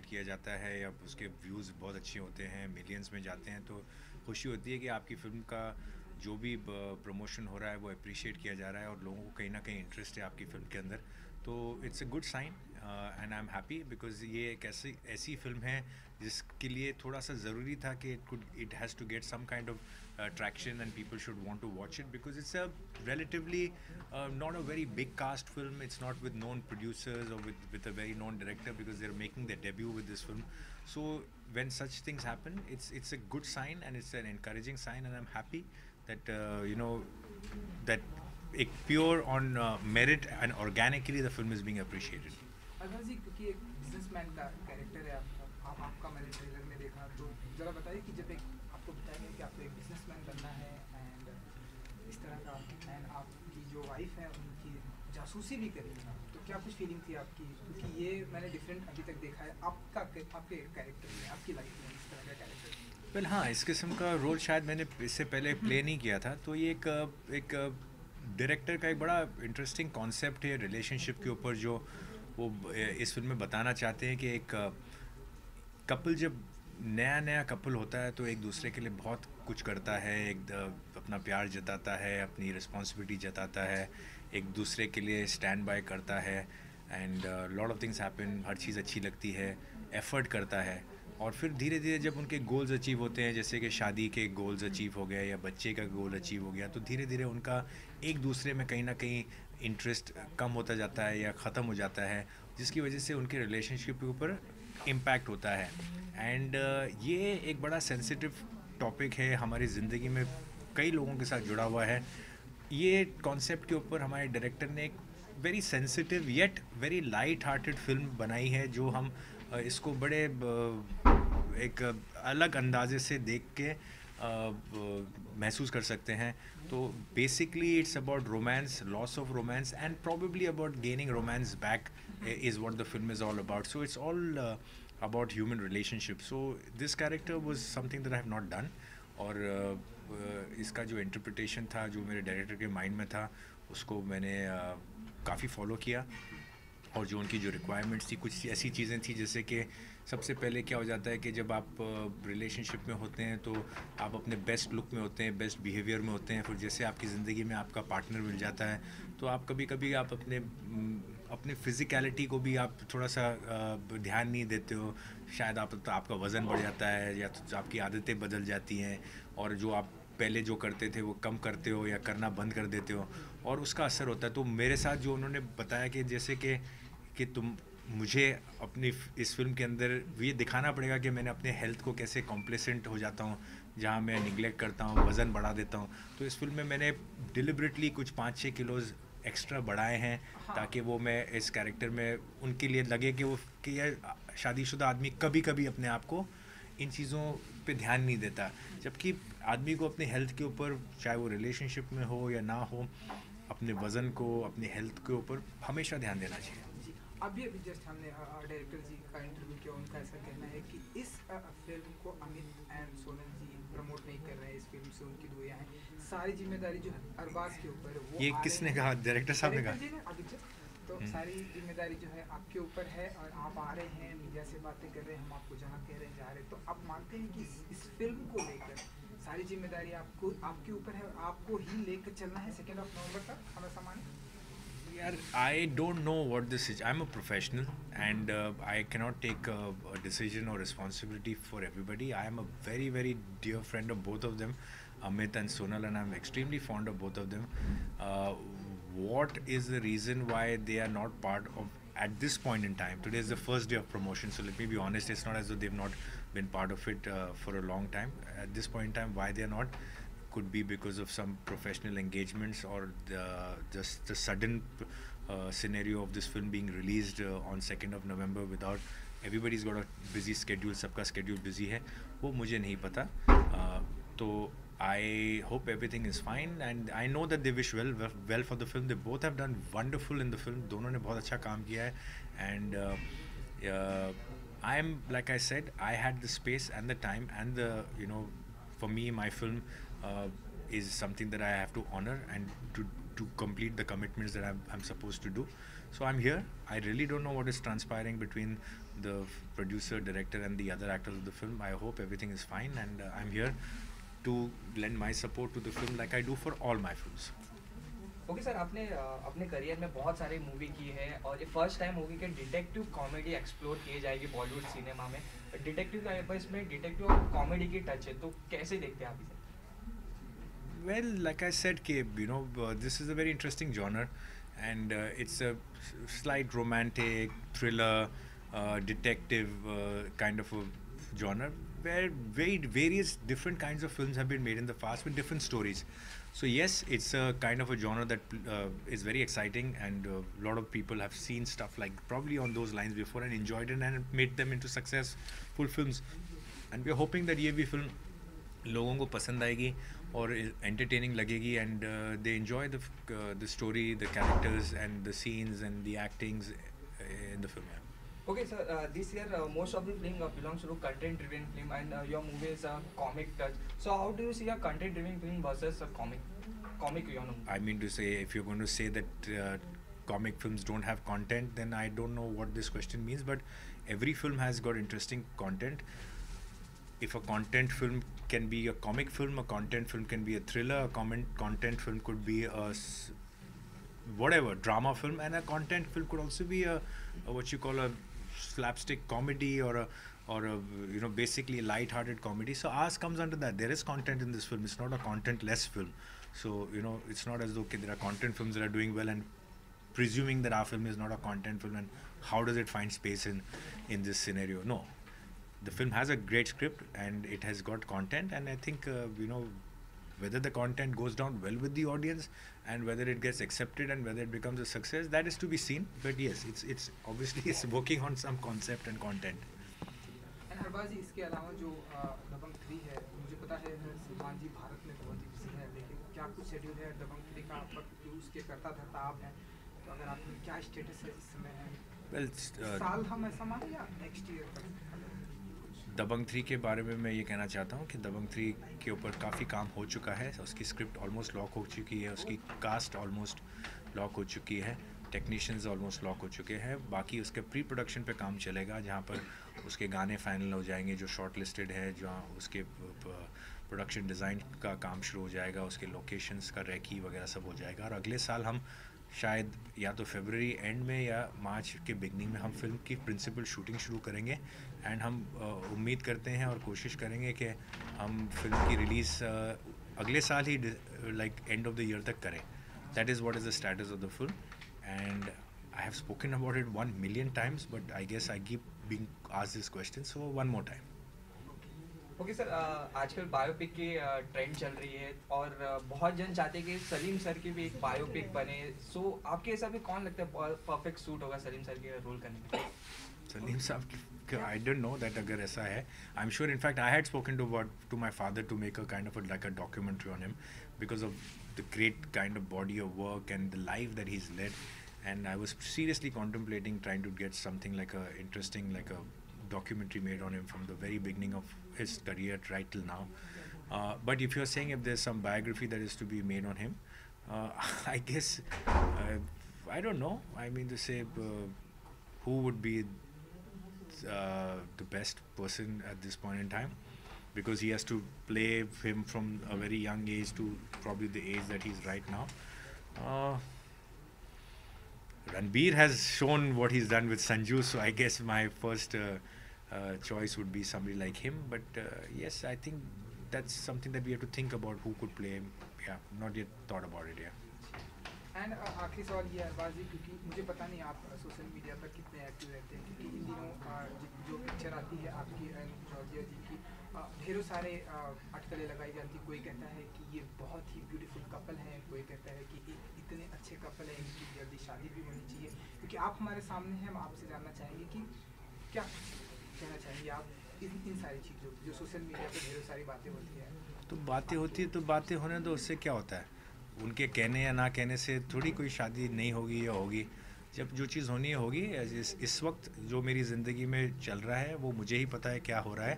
किया जाता है या उसके व्यूज़ बहुत अच्छे होते हैं, मिलियंस में जाते हैं, तो खुशी होती है कि आपकी फ़िल्म का जो भी प्रमोशन हो रहा है वो अप्रिशिएट किया जा रहा है और लोगों को कहीं ना कहीं इंटरेस्ट है आपकी फ़िल्म के अंदर। तो it's a good sign and I am happy because ये एक ऐसी ऐसी फ़िल्म है जिसके लिए थोड़ा सा ज़रूरी था कि it has to get some kind of traction and people should want to watch it because it's a relatively not a very big cast film. It's not with known producers or with a very known director because they're making their debut with this film. So when such things happen, it's a good sign and it's an encouraging sign, and I'm happy that that a pure on merit and organically the film is being appreciated. अगर जी क्योंकि एक businessman का character है आपका मैंने trailer में देखा, तो ज़रा बताइए कि जब एक आपको बताया गया कि आपको एक बिजनेसमैन बनना है एंड इस तरह का, एंड आपकी जो वाइफ है उनकी जासूसी भी करेगी, तो क्या कुछ फीलिंग थी आपकी? क्योंकि ये मैंने डिफरेंट अभी तक देखा है आपके कैरेक्टर में, आपकी लाइफ में इस तरह का कैरेक्टर। वेल हाँ, इस किस्म का रोल शायद मैंने इससे पहले प्ले नहीं किया था, तो ये एक डायरेक्टर का एक बड़ा इंटरेस्टिंग कॉन्सेप्ट है रिलेशनशिप के ऊपर जो वो इस फिल्म में बताना चाहते हैं कि एक कपल जब नया नया कपल होता है तो एक दूसरे के लिए बहुत कुछ करता है, अपना प्यार जताता है, अपनी रिस्पॉन्सिबिलिटी जताता है, एक दूसरे के लिए स्टैंड बाय करता है and lot of things happen, हर चीज़ अच्छी लगती है, एफर्ट करता है। और फिर धीरे धीरे जब उनके गोल्स अचीव होते हैं, जैसे कि शादी के गोल्स अचीव हो गए या बच्चे का गोल अचीव हो गया, तो धीरे धीरे उनका एक दूसरे में कहीं ना कहीं इंटरेस्ट कम होता जाता है या ख़त्म हो जाता है, जिसकी वजह से उनके रिलेशनशिप के ऊपर इम्पैक्ट होता है। एंड ये एक बड़ा सेंसिटिव टॉपिक है हमारी ज़िंदगी में, कई लोगों के साथ जुड़ा हुआ है। ये कॉन्सेप्ट के ऊपर हमारे डायरेक्टर ने एक very sensitive yet very light hearted film बनाई है, जो हम इसको बड़े एक अलग अंदाजे से देख के महसूस कर सकते हैं। तो basically it's about romance, loss of romance and probably about gaining romance back is what the film is all about. So it's all about human relationships. So this character was something that I have not done, और इसका जो interpretation था जो मेरे director के mind में था उसको मैंने काफ़ी फॉलो किया, और जो उनकी जो रिक्वायरमेंट्स थी कुछ ऐसी चीज़ें थी, जैसे कि सबसे पहले क्या हो जाता है कि जब आप रिलेशनशिप में होते हैं तो आप अपने बेस्ट लुक में होते हैं, बेस्ट बिहेवियर में होते हैं, फिर जैसे आपकी ज़िंदगी में आपका पार्टनर मिल जाता है तो आप कभी कभी आप अपने फ़िज़िकलिटी को भी आप थोड़ा सा ध्यान नहीं देते हो, शायद तो आपका वज़न बढ़ जाता है या तो आपकी आदतें बदल जाती हैं, और जो आप पहले जो करते थे वो कम करते हो या करना बंद कर देते हो, और उसका असर होता है। तो मेरे साथ जो उन्होंने बताया कि जैसे कि तुम मुझे अपनी इस फिल्म के अंदर ये दिखाना पड़ेगा कि मैंने अपने हेल्थ को कैसे कॉम्प्लेसेंट हो जाता हूँ, जहाँ मैं निगलेक्ट करता हूँ, वज़न बढ़ा देता हूँ। तो इस फिल्म में मैंने डिलिबरेटली कुछ 5-6 किलोज़ एक्स्ट्रा बढ़ाए हैं, ताकि वो मैं इस कैरेक्टर में उनके लिए लगे कि यह शादीशुदा आदमी कभी कभी अपने आप को इन चीज़ों पे ध्यान नहीं देता, जबकि आदमी को अपने हेल्थ के ऊपर, चाहे वो रिलेशनशिप में हो या ना हो, अपने वज़न को, अपने हेल्थ के ऊपर हमेशा ध्यान देना चाहिए। जी, अभी जस्ट हमने डायरेक्टर जी का इंटरव्यू किया, उनका ऐसा कहना है कि इस फिल्म को अमित एंड सोनल जी प्रमोट नहीं कर रहे हैं, इस फिल्म से उनकी दूरियां हैं, सारी जिम्मेदारी जो है अरबाज के ऊपर है। वो ये किसने कहा? डायरेक्टर साहब ने कहा? जी ने अभी तो सारी जिम्मेदारी जो है आपके ऊपर है, और आप आ रहे हैं मीडिया से बातें कर रहे हैं, हम आपको जहाँ कह रहे हैं जा रहे हैं, तो आप मानते हैं कि इस फिल्म को लेकर सारी जिम्मेदारी आपके ऊपर है और आपको ही लेकर चलना है 2 नवंबर तक, हमें सामान? यार, I don't know what this is. I'm a professional and I cannot take a decision or responsibility for everybody. I am a very, very dear friend of both of them, Amit and Sonal, and I'm extremely fond of both of them. What is the reason why they are not part of, at this point in time? Today is the first day of promotion, so let me be honest, it's not as though they've not been part of it for a long time. At this point in time, why they are not could be because of some professional engagements or just the sudden scenario of this film being released on 2nd of November without, everybody's got a busy schedule, सबका schedule busy है, वो मुझे नहीं पता। तो I hope everything is fine and I know that they wish well for the film. They both have done wonderful in the film. दोनों ने बहुत अच्छा काम किया है, and I am, like I said, I had the space and the time and the, for me, my film is something that I have to honor and to to complete the commitments that I'm supposed to do. So I'm here. I really don't know what is transpiring between the producer, director, and the other actors of the film. I hope everything is fine, and I'm here to lend my support to the film like I do for all my films. Okay sir, आपने अपने career में बहुत सारी movie की है और ये first time होगी कि डिटेक्टिव कॉमेडी एक्सप्लोर की जाएगी बॉलीवुड सिनेमा में. डिटेक्टिव का इसमें डिटेक्टिव और कॉमेडी की टच है, तो कैसे देखते हैं आप इसे? Well, like I said, Gabe, this is a very interesting genre, and it's a slight romantic, thriller, detective kind of a genre where various different kinds of films have been made in the past with different stories. So yes, it's a kind of a genre that is very exciting, and a lot of people have seen stuff like probably on those lines before and enjoyed it and made them into successful films. And we're hoping that ये भी film लोगों को पसंद आएगी और entertaining लगेगी, and they enjoy the story, the characters, and the scenes and the actings in the film. Yeah. Okay, sir. This year, most of the film belongs to content-driven film, and your movie is a comic touch. So, how do you see a content-driven film versus a comic? I mean to say, if you're going to say that comic films don't have content, then I don't know what this question means. But every film has got interesting content. If a content film can be a comic film, a content film can be a thriller, a content film could be a whatever drama film, and a content film could also be a what you call a slapstick comedy or a basically light-hearted comedy. So ours comes under that. There is content in this film. It's not a content-less film. So it's not as though there are content films that are doing well and presuming that our film is not a content film, and how does it find space in this scenario? No, the film has a great script and it has got content, and I think whether the content goes down well with the audience and whether it gets accepted and whether it becomes a success, that is to be seen. But yes, it's obviously it's working on some concept and content. And हरबाज जी, इसके अलावा जो दबंग 3 है, मुझे पता है सलमान जी भारत में बहुत ही busy है, लेकिन क्या कुछ शेड्यूल है दबंग 3 का? पर उसके करता धरता आप हैं, तो अगर आप क्या स्टेटस है इस समय है? Well, साल हम ऐसा माने या नेक्स्ट ईयर तक? दबंग 3 के बारे में मैं ये कहना चाहता हूँ कि दबंग 3 के ऊपर काफ़ी काम हो चुका है. उसकी स्क्रिप्ट ऑलमोस्ट लॉक हो चुकी है, उसकी कास्ट ऑलमोस्ट लॉक हो चुकी है, टेक्नीशियंस ऑलमोस्ट लॉक हो चुके हैं. बाकी उसके प्री प्रोडक्शन पे काम चलेगा, जहाँ पर उसके गाने फाइनल हो जाएंगे जो शॉर्ट लिस्टेड है, जहाँ उसके प्रोडक्शन डिज़ाइन का काम शुरू हो जाएगा, उसके लोकेशंस का रेकी वगैरह सब हो जाएगा. और अगले साल हम शायद या तो फरवरी एंड में या मार्च के बिगनिंग में हम फिल्म की प्रिंसिपल शूटिंग शुरू करेंगे. एंड हम उम्मीद करते हैं और कोशिश करेंगे कि हम फिल्म की रिलीज़ अगले साल ही like end of the year तक करें. That is what is the status of the film, and I have spoken about it 1 million times, but I guess I keep being asked this question, so one more time. Okay sir, आजकल biopic की trend चल रही है और बहुत जन चाहते हैं कि सलीम सर की भी एक बायोपिक बने. सो आपके हिसाब से कौन लगता है परफेक्ट सूट होगा सलीम सर के रोल करने में? सलीम साहब, I don't know that अगर ऐसा है. I'm sure, in fact, I had spoken to my father to make a kind of like a documentary on him because of the great kind of body of work and the life that he's led. And I was seriously contemplating trying to get something like a interesting, like a documentary made on him from the very beginning of his career right till now. But if you're saying if there's some biography that is to be made on him, I guess I don't know. I mean to say, who would be the best person at this point in time, because he has to play him from a very young age to probably the age that he's right now. Ranbir has shown what he's done with Sanju, so I guess my first choice would be somebody like him. But yes, I think that's something that we have to think about, who could play him. Yeah, not yet thought about it. Yeah. And आखिरी सवाल ये है हरबाज जी, क्योंकि मुझे पता नहीं आप social media पर कितने एक्टिव रहते हैं, क्योंकि इन दिनों जो पिक्चर आती है आपकी एंड जॉर्जिया जी की, ढेरों सारे अटकलें लगाई जाती. कोई कहता है कि ये बहुत ही ब्यूटीफुल कपल हैं, कोई कहता है कि इतने अच्छे कपल हैं, इनकी जल्दी शादी भी होनी चाहिए. क्योंकि आप हमारे सामने हैं, हम आपसे जानना चाहेंगे कि क्या कहना चाहेंगे आप इन सारी चीज़ों, जो सोशल मीडिया पर ढेरों सारी बातें होती हैं. तो बातें होती है तो बातें होने दो, उससे क्या होता है? उनके कहने या ना कहने से थोड़ी कोई शादी नहीं होगी या होगी. जब जो चीज़ होनी है होगी. इस वक्त जो मेरी ज़िंदगी में चल रहा है वो मुझे ही पता है क्या हो रहा है,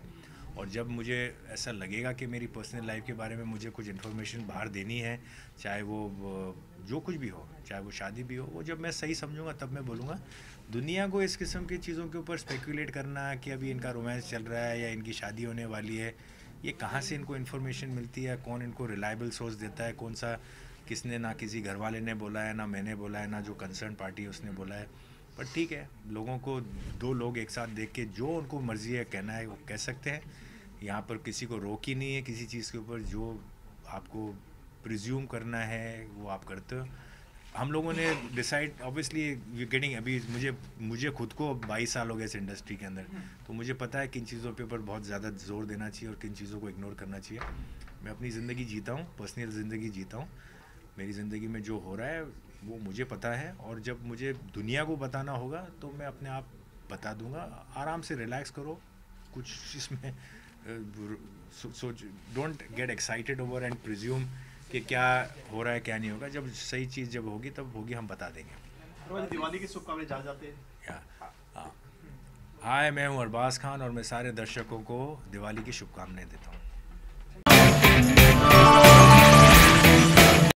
और जब मुझे ऐसा लगेगा कि मेरी पर्सनल लाइफ के बारे में मुझे कुछ इन्फॉर्मेशन बाहर देनी है, चाहे वो जो कुछ भी हो, चाहे वो शादी भी हो, वो जब मैं सही समझूंगा तब मैं बोलूँगा। दुनिया को इस किस्म की चीज़ों के ऊपर स्पेकुलेट करना कि अभी इनका रोमांस चल रहा है या इनकी शादी होने वाली है, ये कहाँ से इनको इन्फॉर्मेशन मिलती है, कौन इनको रिलायबल सोर्स देता है, कौन सा, किसने, ना किसी घर वाले ने बोला है, ना मैंने बोला है, ना जो कंसर्न पार्टी है उसने बोला है। पर ठीक है, लोगों को दो लोग एक साथ देख के जो उनको मर्ज़ी है कहना है वो कह सकते हैं। यहाँ पर किसी को रोक ही नहीं है किसी चीज़ के ऊपर। जो आपको प्रिज्यूम करना है वो आप करते हो। हम लोगों ने डिसाइड, ऑब्वियसली यू गेटिंग, अभी मुझे खुद को 22 साल हो गए इस इंडस्ट्री के अंदर, तो मुझे पता है किन चीज़ों पे ऊपर बहुत ज़्यादा जोर देना चाहिए और किन चीज़ों को इग्नोर करना चाहिए। मैं अपनी ज़िंदगी जीता हूँ, पर्सनल ज़िंदगी जीता हूँ। मेरी ज़िंदगी में जो हो रहा है वो मुझे पता है, और जब मुझे दुनिया को बताना होगा तो मैं अपने आप बता दूंगा। आराम से रिलैक्स करो, कुछ इसमें सोच, don't get excited over and presume कि क्या हो रहा है क्या नहीं होगा। जब सही चीज़ जब होगी तब होगी, हम बता देंगे। दिवाली की शुभकामनाएं जान जाते हैं। हाय, मैं हूँ अरबाज खान और मैं सारे दर्शकों को दिवाली की शुभकामनाएं देता हूँ।